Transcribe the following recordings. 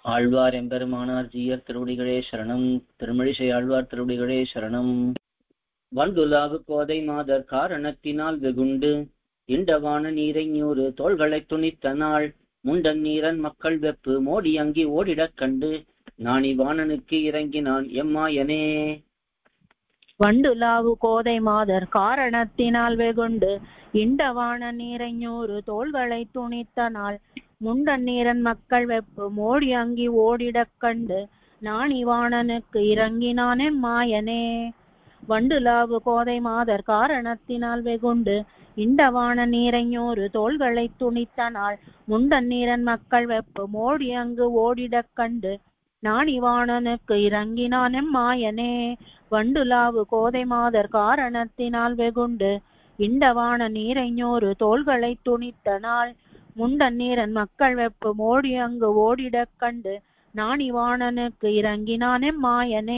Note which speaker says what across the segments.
Speaker 1: ஆழ்வார் எம்பெருமானார் ஜீயர் திருவடிகளே சரணம். திருமழிசை ஆழ்வார் திருவடிகளே சரணம். வந்துலாவு கோதை மாதர் காரணத்தினால் வெகுண்டு இண்டவான நீரை ஞூறு தோள்களை துணித்த நாள் முண்டன் நீரன் மக்கள் வெப்பு மோடி அங்கி ஓடிடக் கண்டு நாணி வாணனுக்கு இறங்கினான் எம்மாயனே.
Speaker 2: வண்டுலாவு கோதை மாதர் காரணத்தினால் வெகுண்டு இண்டவான நீரை ஞூறு தோள்களை துணித்த நாள் முண்டன் நீரன் மக்கள் வெப்பு மோடி அங்கி ஓடிடக் கண்டு நாணி வாணனுக்கு இறங்கினான் எம்மாயனே. வண்டுலாவு கோதை மாதர் காரணத்தினால் வெகுண்டு இண்டவான நீரைஞூறு தோள்களை துணித்த நாள் முண்டன் நீரன் மக்கள் வெப்பு மோடி அங்கு ஓடிடக் கண்டு நாணி வாணனுக்கு இறங்கினான் எம்மாயனே. வண்டுலாவு கோதை மாதர் காரணத்தினால் வெகுண்டு இண்டவான நீரைஞூறு தோள்களை துணித்த நாள் முண்டன் நீரன் மக்கள் வெப்பு மோடி அங்கு ஓடிடக் கண்டு நாணி வாணனுக்கு இறங்கினான் எம்மாயனே.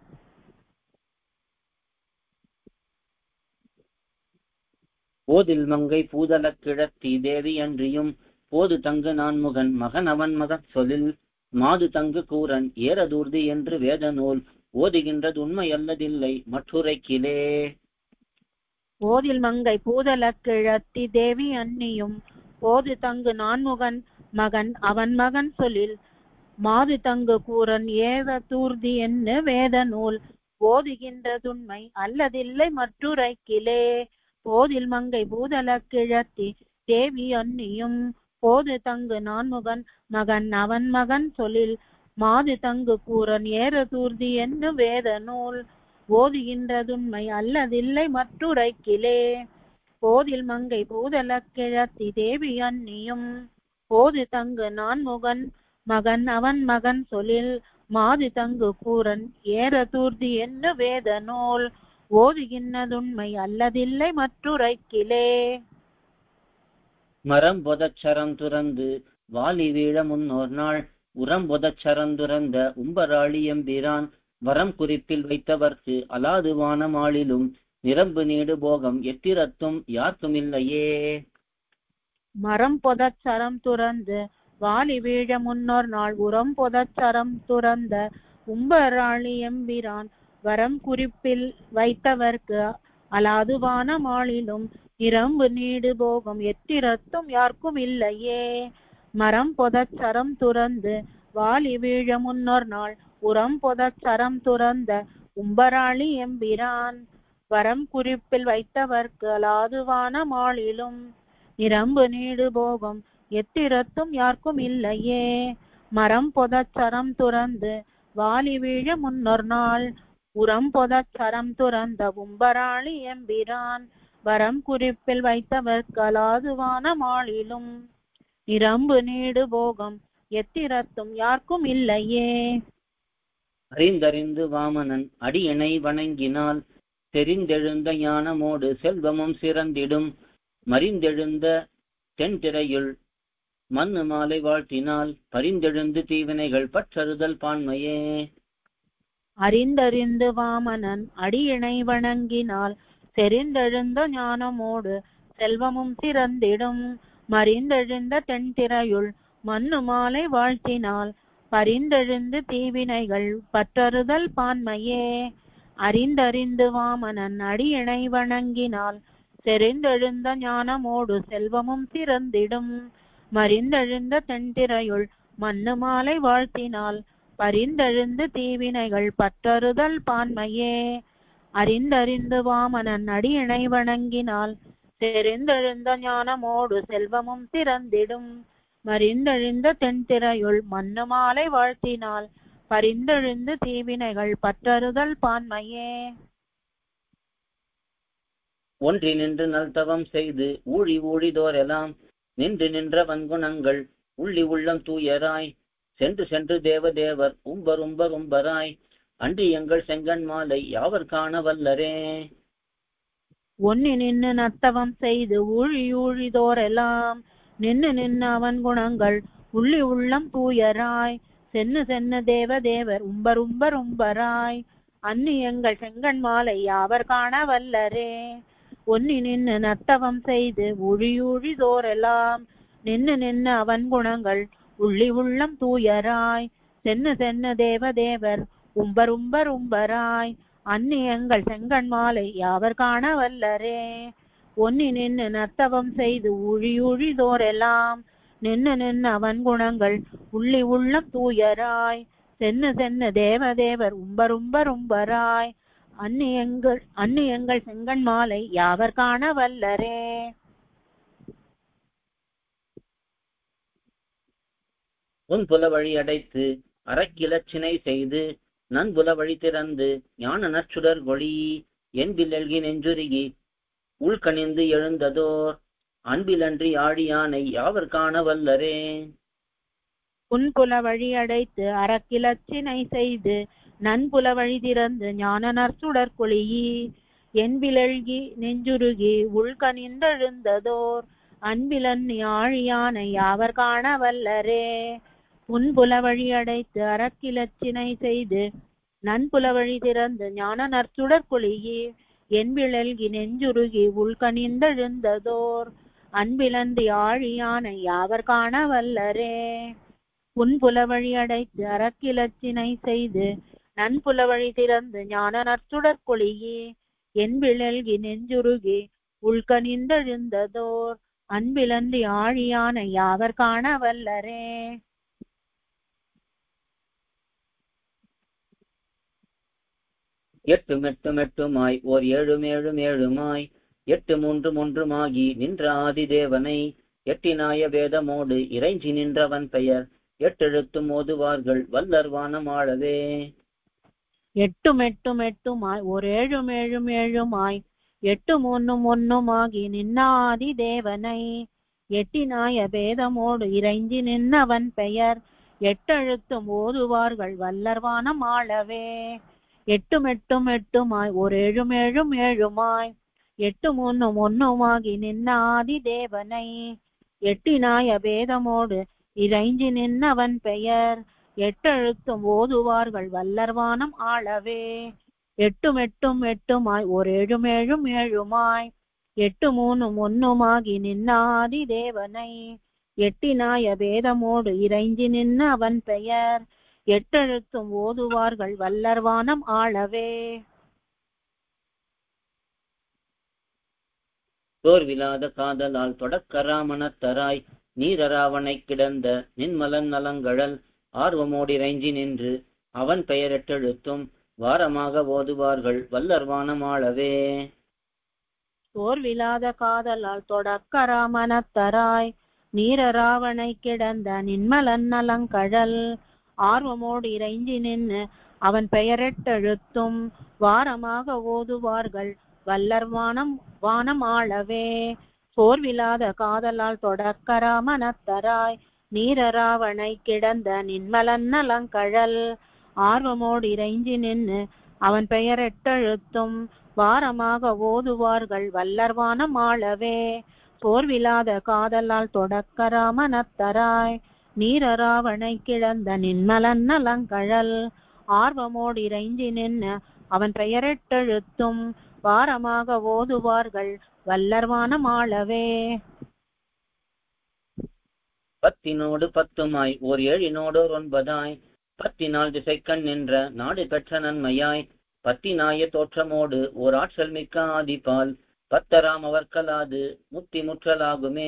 Speaker 1: போதில் மங்கை பூதல கிழத்தி தேவி அன்றியும் போது தங்கு நான்முகன் மகன் அவன் மகன் சொல்லில் மாது தங்கு கூரன் ஏறதூர்தி என்று வேத நூல் ஓதுகின்றது உண்மை அல்லதில்லை மற்றுரைக்கிலே.
Speaker 2: போதில் மங்கை பூதல கிழத்தி தேவி அன்னியும் போது தங்கு நான்முகன் மகன் அவன் மகன் சொல்லில் மாது தங்கு கூரன் ஏறதூர்தி என்று வேத நூல் ஓதுகின்றதுண்மை அல்லதில்லை மற்றுரைக்கிலே. போதில் மங்கை பூதல கிழத்தி தேவி அன்னியும் போது தங்கு நான்முகன் மகன் அவன் மகன் சொல்லில் மாது தங்கு கூரன் ஏறதூர்தி என்று வேத நூல் ஓதுகின்றதுண்மை அல்லதில்லை மற்றுரைக்கிலே. போதில் மங்கை பூதல கிழத்தி தேவி அன்னியும் போது தங்கு நான்முகன் மகன் அவன் மகன் சொல்லில் மாது தங்கு கூரன் ஏறதூர்தி என்று வேத நூல் ஓதுகின்றதுண்மை அல்லதில்லை மற்றுரைக்கிலே.
Speaker 1: மரம் பொதச்சரம் துறந்து வாலி வீழ முன்னோர் நாள் உரம் பொதச்சரம் துறந்த உம்பராளி எம்பிரான் வரம் குறிப்பில் வைத்தவர்க்கு அலாது வானமாளிலும் நிரம்பு நீடு போகம் எத்திரத்தும் யாருக்கும் இல்லையே.
Speaker 2: மரம் பொதச்சரம் துறந்து வாலி வீழ முன்னோர் நாள் உரம் பொதச்சரம் துறந்த உம்பராளி எம்பிரான் வரம் குறிப்பில் வைத்தவர்க்கு அலாதுவான மாளிலும் நிரம்பு நீடு போகும் எத்திரத்தும் யாருக்கும் இல்லையே. மரம் பொதச்சரம் துறந்து வாலி வீழ முன்னோர் நாள் உரம் பொதச்சரம் துறந்த உம்பராளி எம்பிரான் வரம் குறிப்பில் வைத்தவர்க்கு அலாதுவான மாளிலும் நிரம்பு நீடு போகும் எத்திரத்தும் யாருக்கும் இல்லையே. மரம் பொதச்சரம் துறந்து வாலி வீழ முன்னோர் நாள் உரம் பொதச்சரம் துறந்த உம்பராளி எம்பிரான் வரம் குறிப்பில் வைத்தவர்க்கு அலாதுவான மாளிலும் நிரம்பு நீடு போகம் எத்திரத்தும் யாருக்கும் இல்லையே.
Speaker 1: அறிந்தறிந்து வாமனன் அடியணை வணங்கினால் தெரிந்தெழுந்த ஞானமோடு செல்வமும் சிறந்திடும் மறிந்தெழுந்த தென்திரையுள் மண்ணு மாலை வாழ்த்தினால் பரிந்தெழுந்து தீவினைகள் பற்றறுதல் பான்மையே.
Speaker 2: அறிந்தறிந்து வாமனன் அடியினை வணங்கினால் தெரிந்தெழுந்த ஞானமோடு செல்வமும் சிறந்திடும் மறிந்தெழுந்த தென்திரையுள் மண்ணு மாலை வாழ்த்தினால் பரிந்தெழுந்து தீவினைகள் பற்றறுதல் பான்மையே. அறிந்தறிந்து வாமனன் அடியினை வணங்கினால் தெரிந்தெழுந்த ஞானமோடு செல்வமும் சிறந்திடும் மறிந்தெழுந்த தென்திரையுள் மண்ணு மாலை வாழ்த்தினால் பரிந்தெழுந்து தீவினைகள் பற்றறுதல் பான்மையே. அறிந்தறிந்து வாமனன் அடியினை வணங்கினால் தெரிந்தெழுந்த ஞானமோடு செல்வமும் சிறந்திடும் மறிந்தெழுந்த தென்திரையுள் மண்ணு மாலை வாழ்த்தினால் பரிந்தெழுந்து தீவினைகள் பற்றறுதல் பான்மையே.
Speaker 1: ஒன்றி நின்று நல்தவம் செய்து ஊழி ஊழிதோரெல்லாம் நின்று நின்ற வன்குணங்கள் உள்ளி உள்ளம் தூயராய் சென்று சென்று தேவதேவர் உம்பராய் அன்றி எங்கள் செங்கன் மாலை யாவர் காண வல்லரே.
Speaker 2: ஒன்னி நின்று நத்தவம் செய்து ஊழி ஊழிதோரெல்லாம் நின்று நின்று அவன் குணங்கள் உள்ளி உள்ளம் தூயராய் சென்னு சென்னு தேவதேவர் உம்பராய் அன்னி எங்கள் செங்கன் மாலை யாவர் காண வல்லரே. ஒன்னி நின்று நத்தவம் செய்து ஊழிதோரெல்லாம் நின்று நின்று அவன் குணங்கள் உள்ளி உள்ளம் தூயராய் சென்னு சென்னு தேவதேவர் உம்பராய் அன்னி எங்கள் செங்கண் மாலை யாவர் காண வல்லரே. ஒன்னி நின்று நர்த்தவம் செய்து ஊழிதோரெல்லாம் நின்னு அவன் குணங்கள் உள்ளி உள்ளம் தூயராய் சென்னு சென்னு தேவதேவர் உம்பராய் அன்னி எங்கள் செங்கண் மாலை யாவர் காண வல்லரே.
Speaker 1: உன் புல வழி அடைத்து அறக்கிலச்சினை செய்து நன்புல வழி திறந்து ஞான நற்சுடர் ஒளி என்பில் எல்கி நெஞ்சுருகி உள்கணிந்து எழுந்ததோர் அன்பிலன்றி ஆழியானை யாவர் காண வல்லரே.
Speaker 2: உன் புல வழி அடைத்து அறக்கிலச்சினை செய்து நன்புல வழி திறந்து ஞான நற்சுடர் கொளியி என்பிலெழ்கி நெஞ்சுருகி உள்கணிந்தெழுந்ததோர் அன்பிலன்றி ஆழியானை யாவர் காண வல்லரே. உன்புல வழி அடைத்து அறக்கிலச்சினை செய்து நன்புல வழி திறந்து ஞான நற்சுடர் கொளியி என்பிலெல்கி நெஞ்சுருகி உள்கணிந்தெழுந்ததோர் அன்பிலன்றி ஆழியானை யாவர் காண வல்லரே. உன்புல வழி அடைத்து அறக்கிலச்சினை செய்து நன்புல வழி திறந்து ஞான நற்சுடர் கொளியி என்பிலெல்கி நெஞ்சுருகி உள்கணிந்தெழுந்ததோர் அன்பிலன்றி ஆழியானை யாவர் காண வல்லரே.
Speaker 1: எட்டுமெட்டுமாய் ஓர் ஏழுமாய் 8 நின்ற ஆதி தேவனை எட்டினாய வேதமோடு இறைஞ்சி நின்றவன் பெயர் எட்டெழுத்தும் ஓதுவார்கள் வல்லர்வானம் ஆளவே.
Speaker 2: எட்டுமாய் ஓர் ஏழுமாய் 8 நின்னாதி தேவனை எட்டினாய வேதமோடு இறைஞ்சி நின்னவன் பெயர் எட்டெழுத்தும் ஓதுவார்கள் வல்லர்வானம் ஆளவே. எட்டுமாய் ஓர் ஏழுமாய் 8 நின்னாதி தேவனை எட்டினாய வேதமோடு இறைஞ்சி நின்னவன் பெயர் எட்டெழுத்தும் ஓதுவார்கள் வல்லர்வானம் ஆளவே. எட்டுமாய் ஓர் ஏழுமாய் 8 நின்னாதி தேவனை எட்டினாய வேதமோடு இறைஞ்சி நின்னவன் பெயர் எட்டெழுத்தும் ஓதுவார்கள் வல்லர்வானம் ஆளவே.
Speaker 1: தோர்விலாத காதலால் தொடக்கராமணத்தராய் நீரராவனை கிடந்த நின்மலன் நலங்கழல் ஆர்வமோடிறைஞ்சி நின்று அவன் பெயர் எட்டெழுத்தும் வாரமாக ஓதுவார்கள் வல்லர்வானம் ஆளவே.
Speaker 2: தோர்விலாத காதலால் தொடக்கராமணத்தராய் நீரராவனை கிடந்த நின்மலன் நலங்கழல் ஆர்வமோடு இறைஞ்சி நின்று அவன் பெயரெட்டெழுத்தும் வாரமாக ஓதுவார்கள் வல்லர்வானம் ஆளவே. சோர்விலாத காதலால் தொடக்கராமணத்தராய் நீரராவனை கிடந்த நின்மலன் நலங்கழல் ஆர்வமோடு இறைஞ்சி நின்று அவன் பெயரெட்டெழுத்தும் வாரமாக ஓதுவார்கள் வல்லர்வானம் ஆளவே. சோர்விலாத காதலால் தொடக்கராமணத்தராய் நீரராவனை கிடந்த நின்மலன் நலங்கழல் ஆர்வமோடு இறைஞ்சி நின்று அவன் பெயரெட்டெழுத்தும் வாரமாக ஓதுவார்கள் வல்லர்வானம் ஆளவே.
Speaker 1: 10 ஓர் 7 10 திசைக்கண் நின்ற நாடு பெற்ற நன்மையாய் 10 தோற்றமோடு ஓர் ஆற்றல் மிக்க ஆதிபால் 10 அவர்கலாது முத்தி முற்றலாகுமே.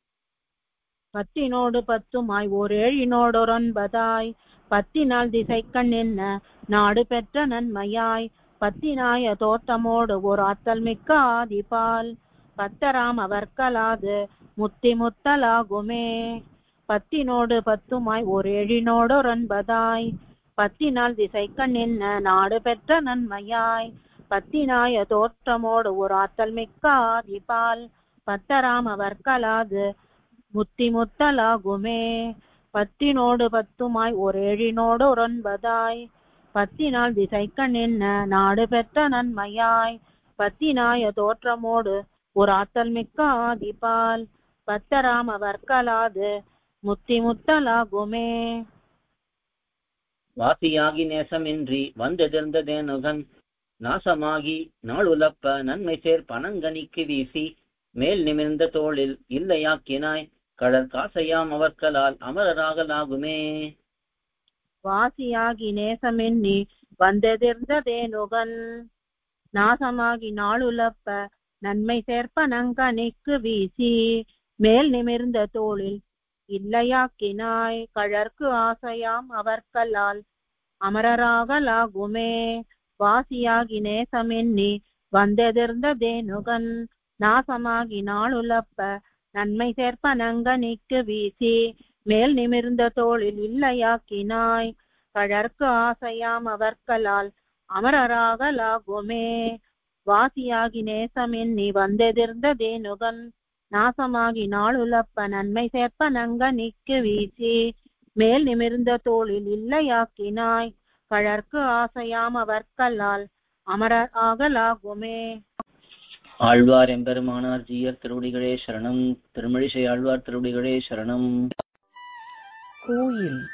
Speaker 2: 10 ஓர் 7 10 திசைக்கண் நின்ற நாடு பெற்ற நன்மையாய் 10 தோற்றமோடு ஓர் ஆற்றல் மிக்க ஆதிபால் 10 அவர்கலாது முத்தி முத்தலாகுமே. 10 ஓர் 7 10 திசைக்கண் நின்ற நாடு பெற்ற நன்மையாய் 10 தோற்றமோடு ஓர் ஆற்றல் மிக்க ஆதிபால் 10 அவர்கலாது முத்தி முத்தலாகுமே. 10 ஓர் 7 10 திசைக்கண் நின்ற நாடு பெற்ற நன்மையாய் 10 தோற்றமோடு ஓர் ஆற்றல் மிக்க ஆதிபால் 10 அவர்கலாது முத்தி முத்தலாகுமே.
Speaker 1: வாசியாகி நேசமின்றி வந்தெதிர்ந்ததேனுகன் நாசமாகி நாளுலப்ப நன்மை சேர் பனங்கனிக்கு வீசி மேல் நிமிர்ந்த தோளில் இல்லையாக்கினாய் கடற்காசையாம் அவர்களால் அமரராகலாகுமே.
Speaker 2: வாசியாகி நேசமென்னி வந்தெதிர்ந்ததேனுகன் நாசமாகி நாளுலப்ப நன்மை சேர்ப்ப நங்கனிக்கு வீசி மேல் நிமிர்ந்த தோளில் இல்லையாக்கினாய் கழற்கு ஆசையாம் அவர்களால் அமரராகலாகுமே. வாசியாகி நேசமென்னி வந்தெதிர்ந்ததேனுகன் நாசமாகி நாளுலப்ப நன்மை சேர்ப்ப நங்கனிக்கு வீசி மேல் நிமிர்ந்த தோளில் இல்லையாக்கினாய் கழற்கு ஆசையாம் அவர்களால் அமரராகலாகுமே. வாசியாகி நேசமென்னி வந்தெதிர்ந்ததேனுகன் நாசமாகி நாளுலப்ப நன்மை சேர்ப்ப நங்கனிக்கு வீசி மேல் நிமிர்ந்த தோளில் இல்லையாக்கினாய் கழற்கு ஆசையாம் அவர்களால் அமரராகலாகுமே.
Speaker 1: ஆழ்வார் எம்பெருமானார் ஜீயர் திருவடிகளே சரணம். திருமழிசை ஆழ்வார் திருவடிகளே சரணம்.
Speaker 3: கோயில்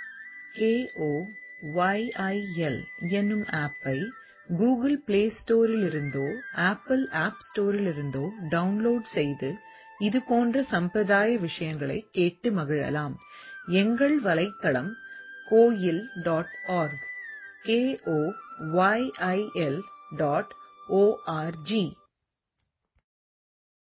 Speaker 3: KOYIL என்னும் ஆப்பை கூகுள் பிளே ஸ்டோரிலிருந்தோ ஆப்பிள் ஆப் ஸ்டோரிலிருந்தோ டவுன்லோட் செய்து இது போன்ற சம்பிரதாய விஷயங்களை கேட்டு மகிழலாம். எங்கள் வலைத்தளம் koil.org KOYIL.org